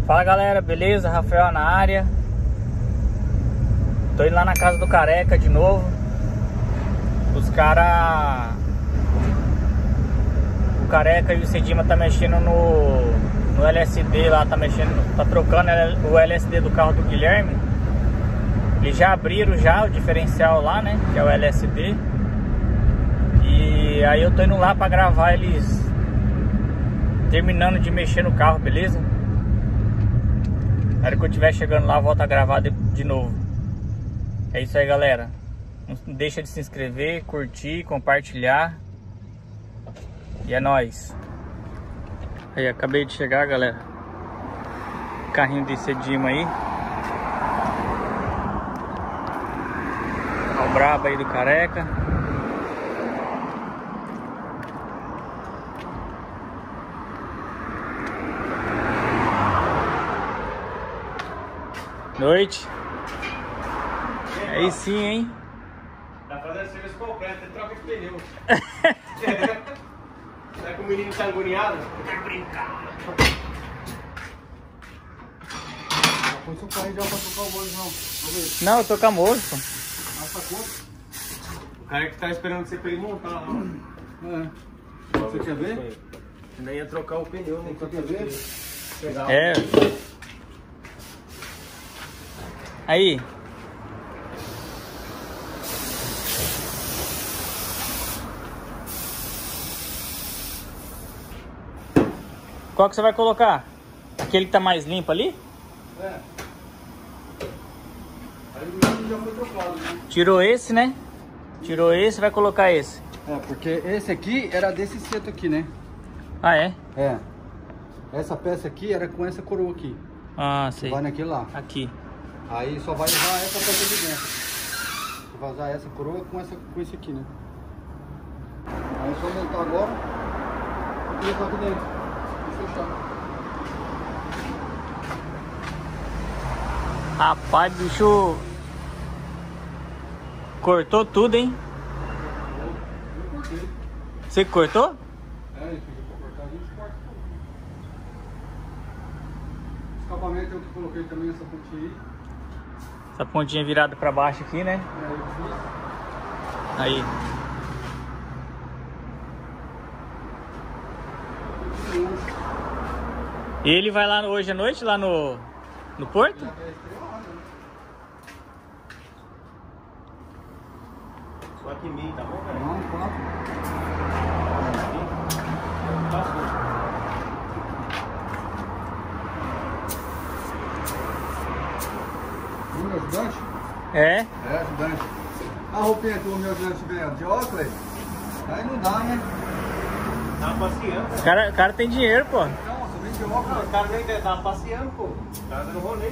Fala galera, beleza? Rafael na área. Tô indo lá na casa do Careca de novo. Os caras... O Careca e o Cedima tá mexendo no LSD lá, tá trocando o LSD do carro do Guilherme. Eles já abriram já o diferencial lá, né? Que é o LSD. E aí eu tô indo lá pra gravar eles terminando de mexer no carro, beleza? Na hora que eu estiver chegando lá, eu volto a gravar de novo. É isso aí, galera. Não deixa de se inscrever, curtir, compartilhar. E é nóis. Aí, acabei de chegar, galera. Carrinho de Cedima aí. Ó o brabo aí do Careca. Noite. Aí sim, hein? Tá fazendo serviço completo, ele troca de pneu. Será que o menino tá agoniado? Quer brincar. Põe seu carro já pra tocar o molho, não. Não, eu tô com a molho, pô. Nossa conta. O cara que tá esperando você pra ele montar lá. É. Você quer ver? Ainda ia trocar o pneu, né? Você quer ver? É. Aí. Qual que você vai colocar? Aquele que tá mais limpo ali? É. Aí o já foi trocado, né? Tirou esse, né? Tirou esse, vai colocar esse. É, porque esse aqui era desse seto aqui, né? Ah, é? É. Essa peça aqui era com essa coroa aqui. Ah, sei. Vai naquele lá. Aqui. Aí só vai usar essa peça de dentro. Você vai usar essa coroa com esse aqui, né? Aí é só montar agora e colocar aqui dentro. E fechar. Rapaz, bicho. Cortou tudo, hein? Eu cortei. Você que cortou? É, ele pediu pra cortar, a gente corta tudo. Escapamento eu que coloquei também essa pontinha aí. Essa pontinha virada pra baixo aqui, né? É, eu fiz. Aí. E ele vai lá hoje à noite, lá no porto? Só que meio, tá bom, velho? Não, quatro. Ajudante? É. É, ajudante. A roupinha que o meu ajudante ganha de óculos, aí não dá, né? Tava passeando. O cara tem dinheiro, pô. Não, você vem de Não, óculos. o cara nem tava passeando, pô. Tava dando rolê.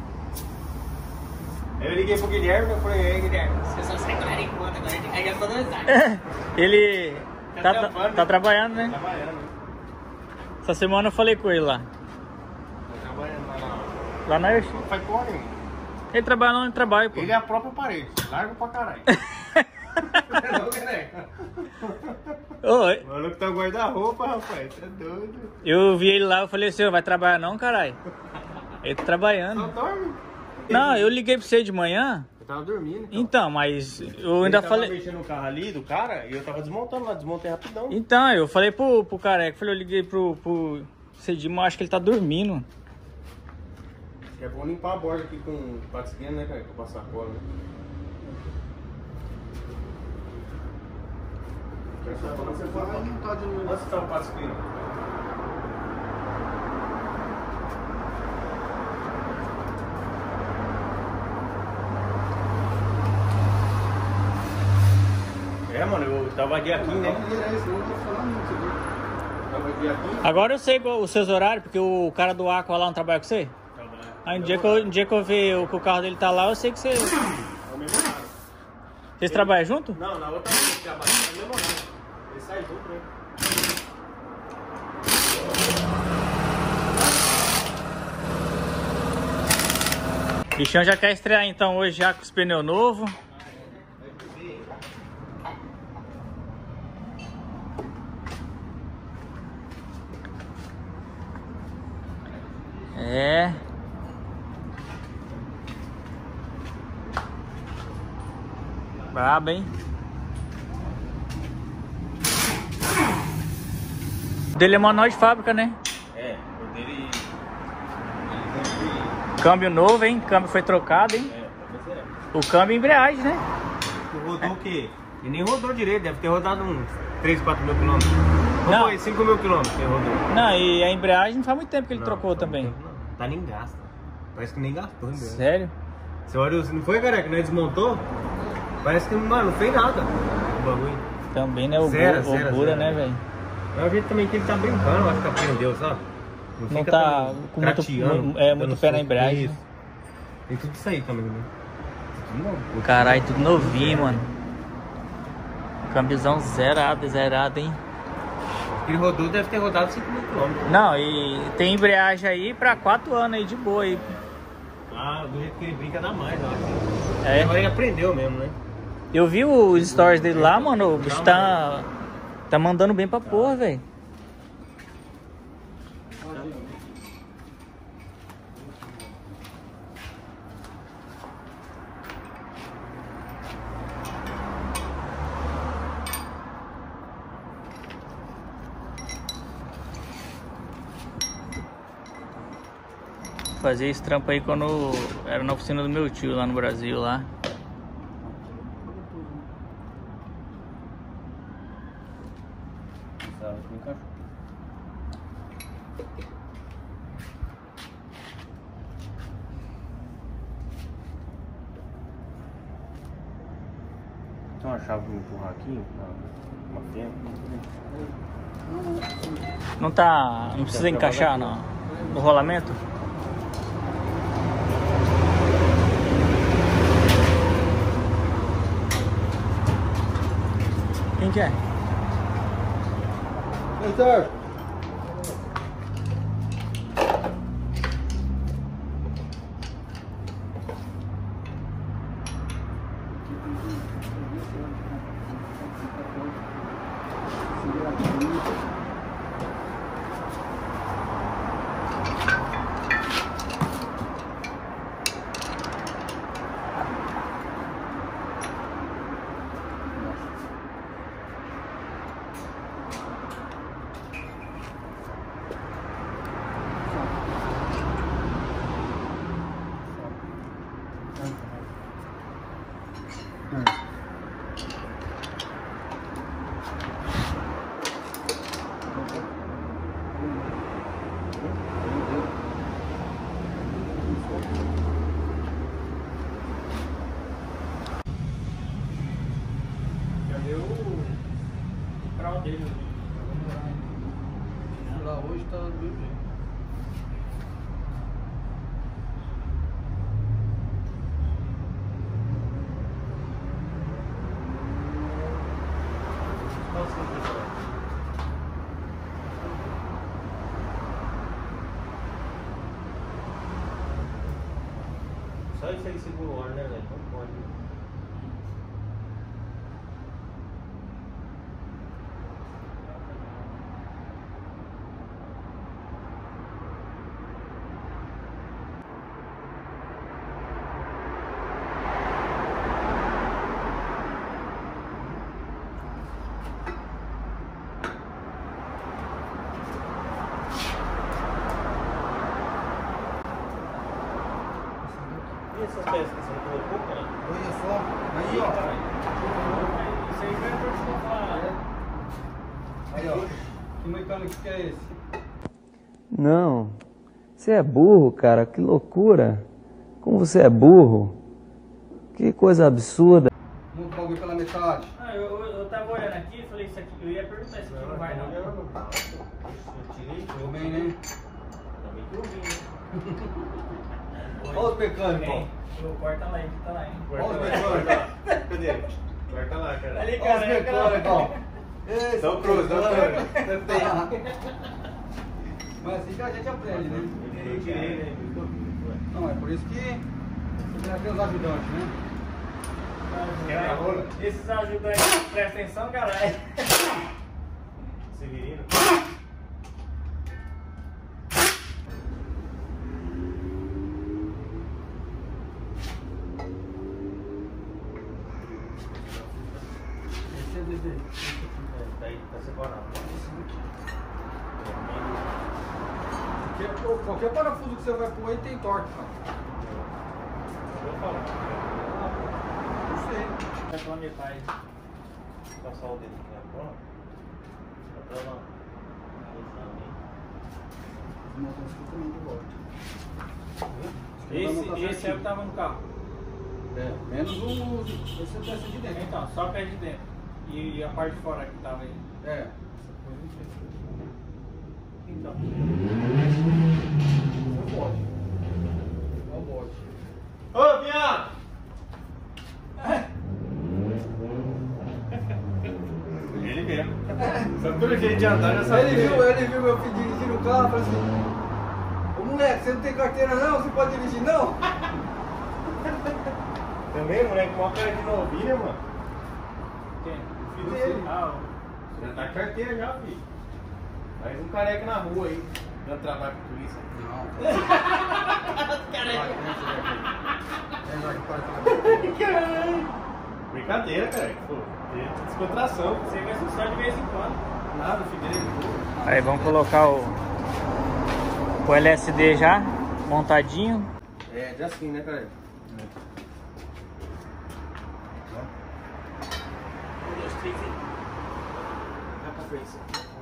Aí eu liguei pro Guilherme, eu falei, ei Guilherme, você só sai com ele enquanto agora, aí eu tô dando mensagem. Ele Tá tá trabalhando, né? Trabalhando. Essa semana eu falei com ele lá. Tá trabalhando lá Lá na Erchi. não faz porra nenhuma. Ele trabalha lá onde trabalha, pô. Ele é a própria parede, largo pra caralho. Não, Guilherme. Oi. O maluco tá guarda-roupa, rapaz, você é doido. Eu vi ele lá, eu falei assim, vai trabalhar não, caralho? Ele tá Só trabalhando. dorme. Não, eu liguei pra você de manhã. Eu tava dormindo. Então, mas eu ainda Ele falei... tava mexendo no carro ali do cara e eu tava desmontando lá, desmontei rapidão. Então, eu falei pro Careca, eu liguei pro Cedima, eu acho que ele tá dormindo. É bom limpar a borda aqui com patisquinha, né, cara? Pra passar a cola, né? Você vai montar de novo. Onde está o patisquinho? É, mano, eu tava de aqui, né? Tava de aqui. Agora eu sei os seus horários, porque o cara do Aqua lá não trabalha com você? Aí um dia que eu ver que o carro dele tá lá, eu sei que você... É o mesmo horário. Vocês trabalham junto? Não, na outra vez que trabalha, é o mesmo horário. Ele sai junto, né? Bichão já quer estrear então hoje já com os pneus novos. É. Brabo, hein? O dele é manual de fábrica, né? É, o dele... Câmbio novo, hein? Câmbio foi trocado, hein? O câmbio e embreagem, né? Rodou o quê? E nem rodou direito, deve ter rodado uns 3, 4 mil quilômetros. Não. Foi 5 mil quilômetros que ele rodou. Não, e a embreagem não faz muito tempo que ele Não, trocou faz também. muito tempo não. Tá nem gasta. Parece que nem gastou, né? Sério? Você olha, não foi, careca? Não desmontou? Parece que, mano, não fez nada o bagulho. Também, né? O Zero, Gura, né, velho? É o jeito também que ele tá brincando, acho que aprendeu, sabe? Não fica tá tão com muito, crateando, muito dando pé na soco. embreagem. Isso. Tem tudo isso aí também, né? Tudo novo. Caralho, tudo novinho, mano. Câmbiozão zerado, hein? Ele rodou, deve ter rodado 5 mil quilômetros. Não, e tem embreagem aí pra 4 anos aí de boa aí. Ah, do jeito que ele brinca dá mais, eu acho. É. Agora ele aprendeu mesmo, né? Eu vi os stories dele lá, mano. O bicho tá mandando bem pra porra, velho. Fazia esse trampo aí quando era na oficina do meu tio lá no Brasil lá. Tem uma chave de empurrar aqui, uma fenda. Não precisa encaixar no rolamento? Quem que é? Heitor! Cadê o grau dele? Lá hoje tá do mesmo jeito. Só isso aí segura o óleo, né, velho? Não pode. E essas peças que você não colocou, cara? Olha só, aí ó. Isso aí foi a Aí ó. Que mecânico que é esse? Não, você é burro, cara, que loucura. Como você é burro. Que coisa absurda. Monta o bagulho pela metade. Ah, eu tava olhando aqui e falei isso aqui. Eu ia perguntar isso aqui não vai não. Eu tirei. Tudo bem, né? Também que eu vi, né? Olha os mecânicos, ó. Corta lá, tá lá, hein? Olha os mecânicos. Cadê? Corta lá, cara. Ali, Olha os cara. mecânicos, ó. Esse São cruz, são mecânico. cruz. Mas assim que a gente aprende, né? Eu tirei, né? Não, é por isso que você tem que ter os ajudantes, né? Quebra-rola. Esses ajudantes, presta atenção, caralho. Severino. desse aí. Daí tá separado. Qualquer parafuso que você vai pôr aí tem torque, cara. Eu falo. Não sei. Vai pela metade. Passar o dedo aqui agora. Até lá. Os motores ficam também de volta. Esse é o que tava no carro. É, menos esse peça de dentro. Então, só a pé de dentro. E a parte de fora que tava aí. É. Essa coisa não fez. Então. Não pode. Não pode. Ô, viado! Ele mesmo. Sabe pelo jeito de andar, já sabe. Ele viu meu filho dirigindo o carro e falou assim: ô moleque, você não tem carteira não? Você pode dirigir não? Também, moleque, uma cara de novinha, mano. Quem? O filho dele. Ah, Já tá com carteira já, filho. Mais um careca na rua aí, dando trabalho pra polícia. Não. Careca. Caralho. Brincadeira, cara. Pô, descontração. você vai só de vez em quando. Nada, filho dele. Aí vamos colocar o LSD já montadinho. É, já assim, né, cara? Vai pra frente.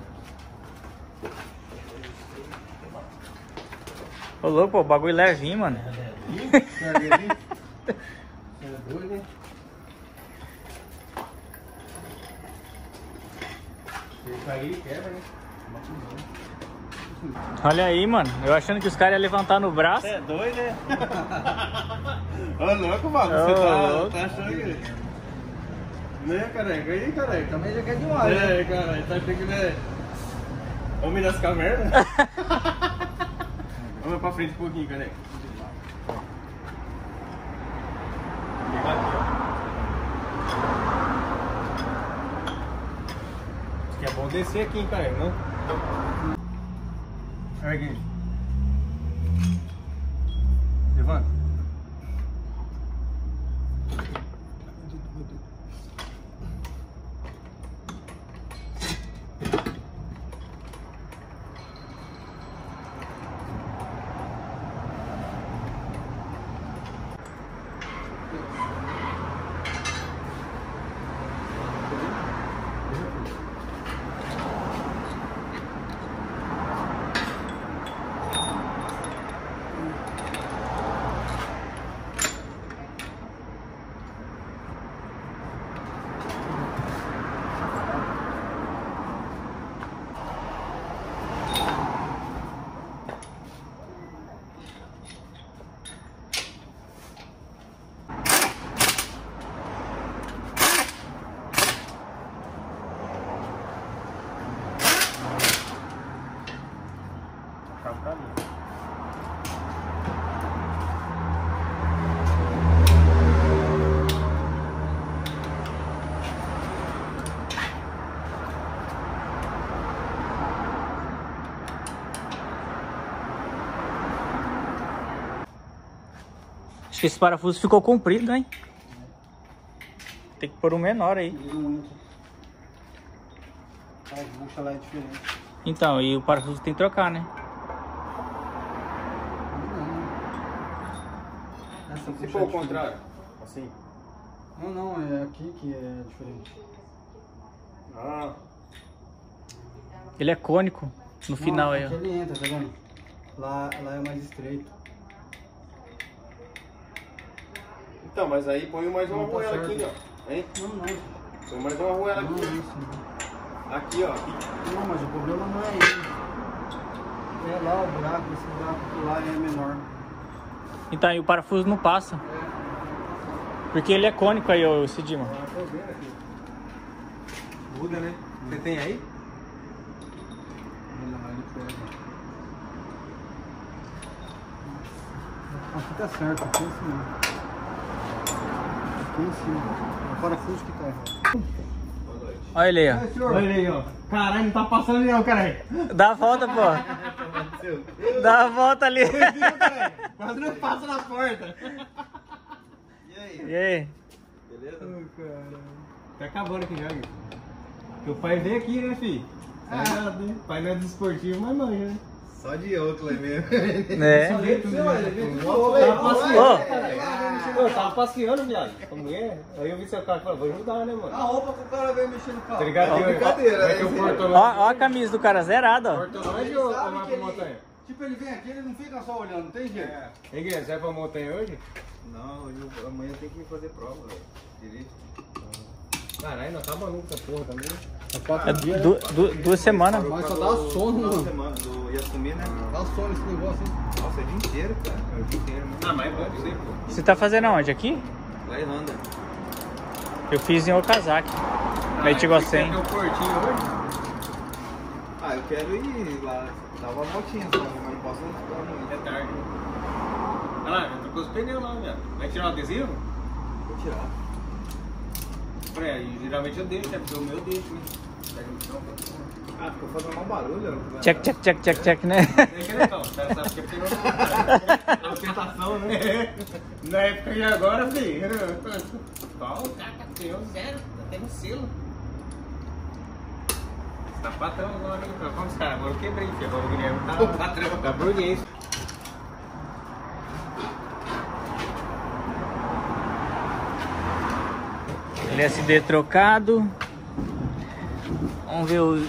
Ô louco, pô, o bagulho levinho, mano. Você é doido, hein? Se cair, quebra, né? Olha aí, mano. Eu achando que os caras iam levantar no braço. Você é doido, né? Ô, louco, mano. Ô, Você louco. tá achando que... Né, careca? Aí, careca. Também já quer demais, né? É, cara, tá achando que, né? Homem das cavernas? Vamos pra frente um pouquinho, careca. Pegar aqui, ó. Acho que é bom descer aqui, hein, careca, não? Ergue. Levanta. Acho que esse parafuso ficou comprido, hein? Tem que pôr um menor aí. As buchas lá é diferente. Então, e o parafuso tem que trocar, né? Essa Se bucha for é o contrário, assim. Não, é aqui que é diferente. Ah, Ele é cônico no final Não, aí, aqui ó. ele entra, tá vendo? Lá é mais estreito. então, mas aí põe mais uma Não, tá arruela certo. aqui, ó. Hein? Não. Põe mais uma arruela Não, aqui. isso não. Aqui, ó. Aqui. Não, mas o problema não é ele. É lá o buraco, esse buraco por lá é menor. Então, e o parafuso não passa. É. Porque ele é cônico aí, ô Cidima. Ah, tô vendo aqui. Muda, né? Você tem aí? Não, ele pega. Aqui tá certo, aqui em cima. Aqui em cima. O parafuso que tá errado. Olha ele aí, ó. Olha aí, ó. Caralho, não tá passando não, caralho. Dá a volta, pô. Dá a volta ali. Quase não passa na porta. E aí? E aí? Beleza? Tá acabando aqui já, Gui. Porque o pai vem aqui, né, filho? O pai não é desportivo, mas manja, né? Só de Oakland mesmo. É. Eu tava passeando, viado, com a mulher. Aí eu vi seu carro e falei, vou ajudar, né, mano? A roupa que o cara veio mexer no carro. Tá ligado? Brincadeira, É que o Porto Ó a camisa do cara zerada, ó. Porto Longe ou vai pra montanha? Tipo, ele vem aqui, ele não fica só olhando, não tem jeito. Ei, Guilherme, você vai pra montanha hoje? Não, amanhã tem que fazer prova, velho. Direito. Caralho, não tá maluco essa porra também. É 2 semanas. Mas só dá sono, mano. semana do Yasumi, né? Dá sono esse negócio, hein? Nossa, é o dia inteiro, cara. É o dia inteiro, mano. Ah, mas é bom pra você, pô. Você tá fazendo aonde? Aqui? Lá em Honda. Eu fiz em Okazaki. Aí chegou a 100. Tem o portinho hoje? Ah, eu quero ir lá, dar uma voltinha só, mas não posso ficar muito. É tarde. Olha lá, já trocou os pneus lá, velho. Vai tirar o adesivo? Vou tirar. Aí, geralmente eu deixo, né? Porque o meu eu deixo, né? Ah, ficou fazendo mau barulho. Check, né? Deixa, né, então? O cara sabe que é pneu. É ostentação, né? Na época e agora, filho. Ó, o cara tá com pneu zero, tá tendo selo. Você tá patrão agora, hein? Como os caras? Agora eu quebrei, filho. Agora o Guilherme tá patrão. Tá burguês. LSD trocado. Vamos ver o...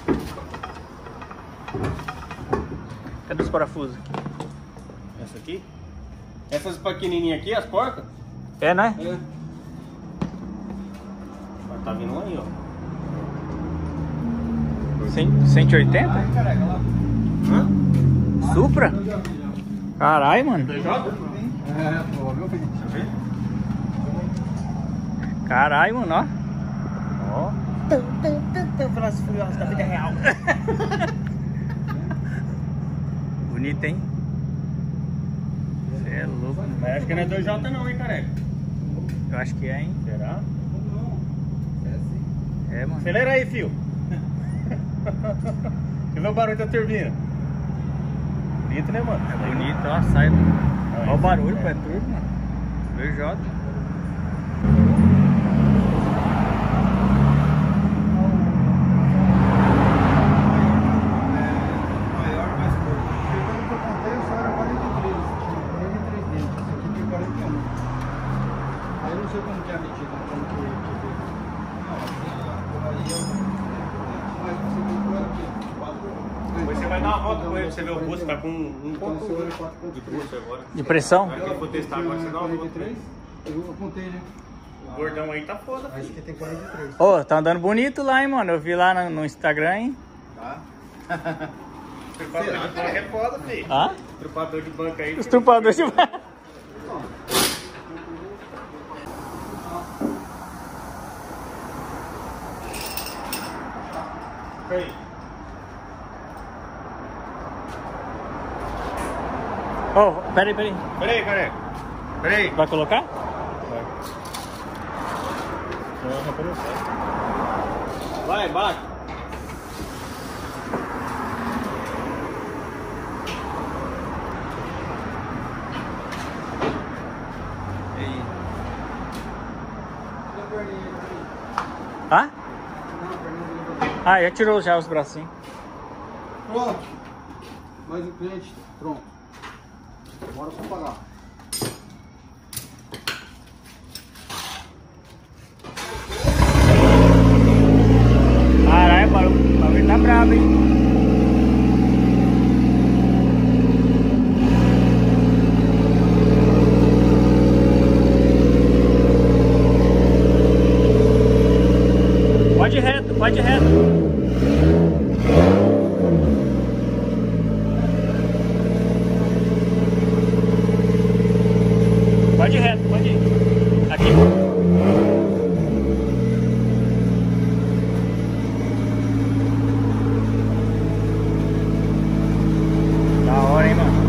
Cadê os parafusos? Essa aqui? Essas pequenininhas aqui, as porcas? É, né? É. Tá vindo um aí, ó. 180? Hã? Supra? Caralho, mano. Caralho, mano, ó. Ó. Velozes e Furiosos da vida real. Bonito, hein? Você é louco. Mas acho que não é 2J não, hein, careca? Eu acho que é, hein? Será? É, mano. Acelera aí, fio. Deixa eu ver o barulho da turbina. Bonito, né, mano? É bonito, ó. Sai. Olha o barulho, pô. É turbo, mano. VJ. Maior, mais curto. Pelo que eu contei, só era 43. Tinha 43 dentes. Esse aqui tem 41. Aí eu não sei como que é a medida, como que veio. Mas você comprou aqui. Depois você vai dar uma volta com ele pra você ver o pulso, tá com 1.1 Então, você olha de 4.3. pulso agora. De pressão? Aí que eu for testar agora, você dá uma volta. 43? Eu contei, né? O gordão aí tá foda, Acho filho. que tem 43. Ô, tá andando bonito lá, hein, mano. Eu vi lá no Instagram, hein. Tá? Trupador de banca é foda, filho. Ah? Trupador de banca aí. Os trupadores de... Aí. Ô, peraí. Peraí, careca. Peraí. Vai colocar? Vai, bate. Hã? Ah, já tirou já os bracinhos. Pronto. Mais o cliente, pronto. Bora só pagar. Caralho, o bagulho tá brabo, hein? Pode ir reto. Pode ir reto, pode ir. Aqui. Da hora, hein, mano?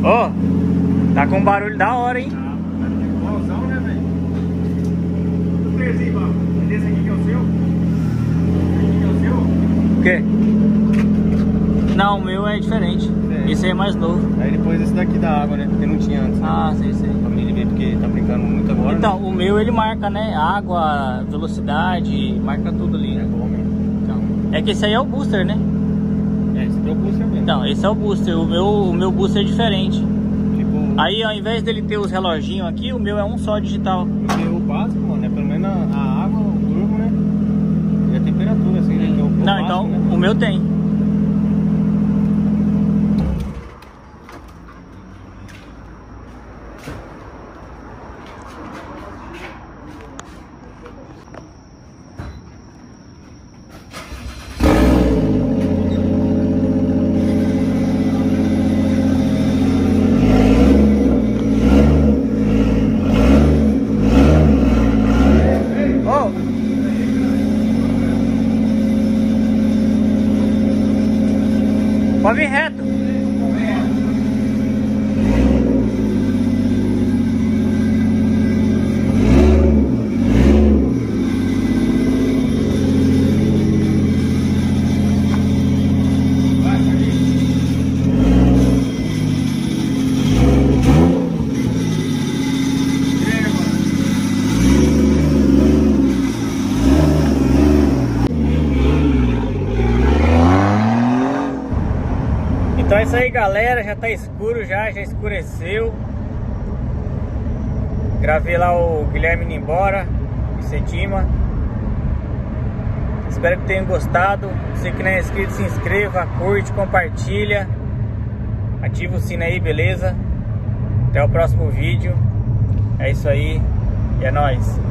Ó, tá com um barulho da hora, hein? Igualzão, né, velho? O Terzinho, ó. Esse aqui que é o seu? Esse aqui que é o seu? O quê? Não, o meu é diferente. Esse aí é mais novo. Aí depois esse daqui da água, né? Porque não tinha antes. Né? Ah, sei. A família vê porque tá brincando muito agora. Então, né? o meu ele marca, né? Água, velocidade, marca tudo ali. É bom mesmo. Então, é que esse aí é o booster, né? É, esse aqui é o booster mesmo. Então, esse é o booster. O meu booster é diferente. Tipo, Aí, ao invés dele ter os reloginhos aqui, o meu é um só digital. porque o básico, mano, é pelo menos a água, o turbo, né? E a temperatura, assim, né? Que é o Não, básico, então, né? o meu tem. Pode vir reto. Então é isso aí, galera, já tá escuro, já escureceu. Gravei lá o Guilherme indo embora, em Sedima. Espero que tenham gostado. Você que não é inscrito, se inscreva, curte, compartilha, ativa o sino aí, beleza? Até o próximo vídeo. É isso aí e é nóis.